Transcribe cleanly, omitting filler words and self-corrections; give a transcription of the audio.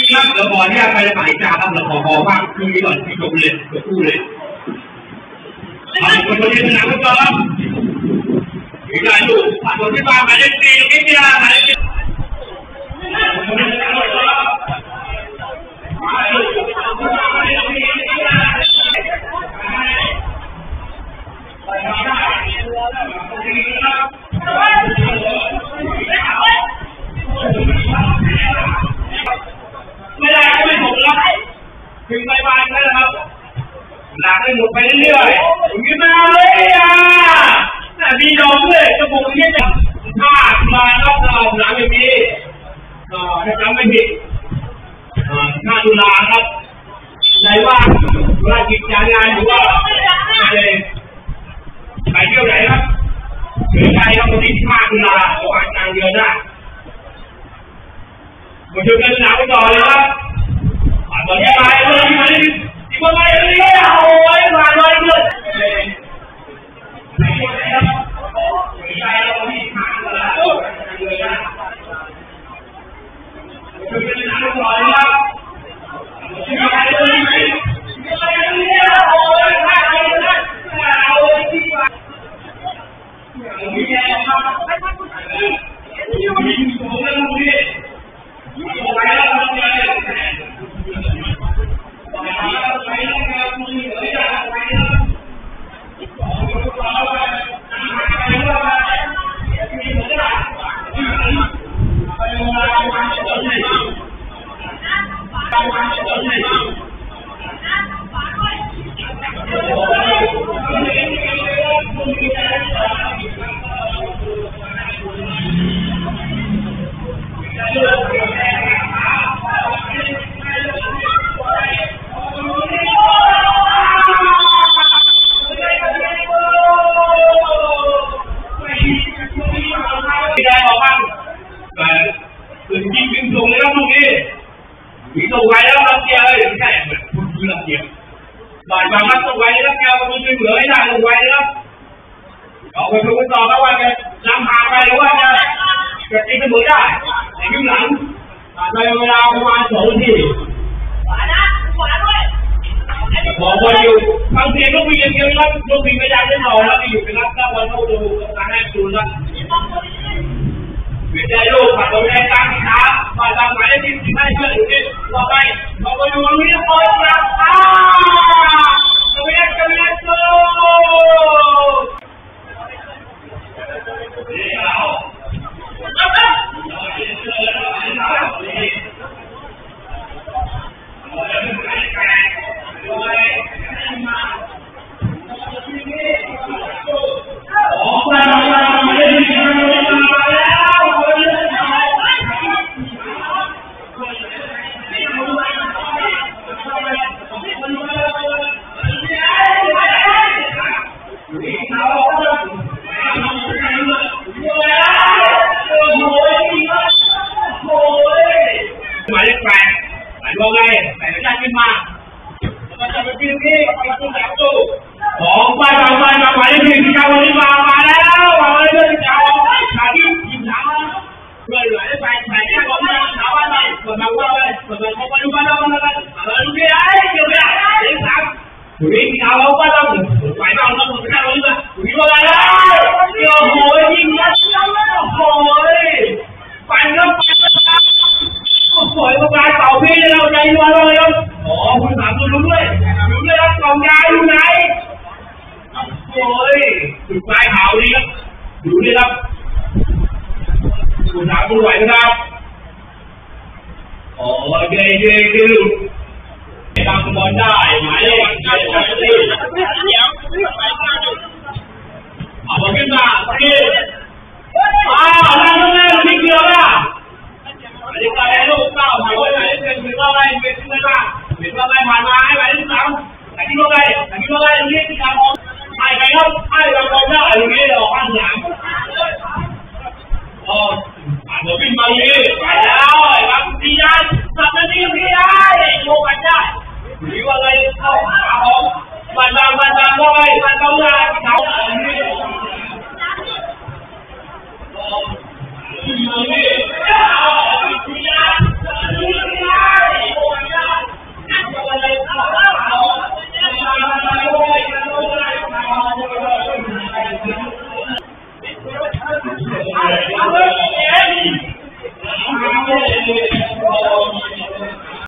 ครับเราขอเนี่ยไปหมายจ่าครับเราขอภาพตรงนี้ก่อนที่จบเลยจบคู่เลยคนที่สนามฟุตบอลครับมีการดูผ่านคนที่มาหมายเลข4ตรงนี้กีฬาหมายเลขไม่ได้ไม่ผมแล้วถึงไปบ้านแล้วครับหลังให้หมดไปเรื่อยๆถึงมาเลยแต่มีดอกเลยกระปุกนี้จะผ้ามาแล้วเราหลังอย่างนี้ถ้าจำไม่ผิด5 ตุลาครับไหนว่าเวลากิจการงานหรือว่าไปเที่ยวไหนครับหรือไปครับวันที่5 ตุลาของกลางเดือนหน้ามาดูกันหนักไปต่อเลยครับตอนนี้ไปเลยที่มาที่มาเลยโอ้ยมาเลยเลยไม่ใช่ครับไม่ใช่แล้ววันที่5 ตุลาคมเดือนหน้ามาดูกันหนักไปต่อเลยครับที่มาเลยที่มาเลยโอ้ยมาเลยเอาเลยที่มามีแรงครับมีสูงแล้วมีไปแล้วไปแล้วไปแล้วมีเหลืออย่างไปแล้วบ่ายบางนัดต้องไว้แล้วแกเอาคนเหลือให้ได้ต้องไว้แล้วเอาไปดูต่อแล้วว่าจะนำพาไปหรือว่าจะตีเสมอได้ในครึ่งหลังในเวลาประมาณ2 นาทีขวาด้วยบอกว่าอยู่ฟังเสียงลูกวิ่งอย่างเดียวครับลูกวิ่งไม่ได้แน่นอนแล้วอยู่เป็นนักบอลเข้าดูการให้จูนแล้วเปลี่ยนใจลูกผ่านตรงแรงกลางที่ขาผ่านทางหมายเลขที่15เชื่ออยู่นี่ต่อไปเราไปดูลุยโอยครับหมายเลข 8หมายว่าไงแต่ไม่ได้ขึ้นมาแล้วก็จะเป็นทีมที่เป็นผู้แข่งตู้ของไปหมายเลข 1ที่เขาวันนี้มาแล้วมาเลยเพื่อนที่เขาขาที่ทีมหลังเพื่อนหมายเลข 8แต่แค่บอกว่าถามว่าอะไรเปิดมาว่าอะไรเปิดมาเขาไปดูบ้านเราบ้านเราดูดิไอ้เดี๋ยวเนี่ยเด็กสามดูดิที่เขาบ้านเราไปบ้านเราต้องไปนั่งรถมาดูดิว่าอะไรเดี๋ยวโหยยิงยัดโอ้ยปั่นแล้วสวยประกาศเป่าพี่เราใจรัวเลยครับอ๋อคุณถามคุณรู้ด้วยครับกล่องยาอยู่ไหนโอ้ยจุดปลายขาวนี่ครับดูดิครับคุณถามคุณไหวไหมครับอ๋อเจ๊ลูกตามบอลได้หมายเลขเดี๋ยวเอาบอลขึ้นมาพี่นั่นนี่เกลือป่ะเด็กชายลูกเก้าหมายเล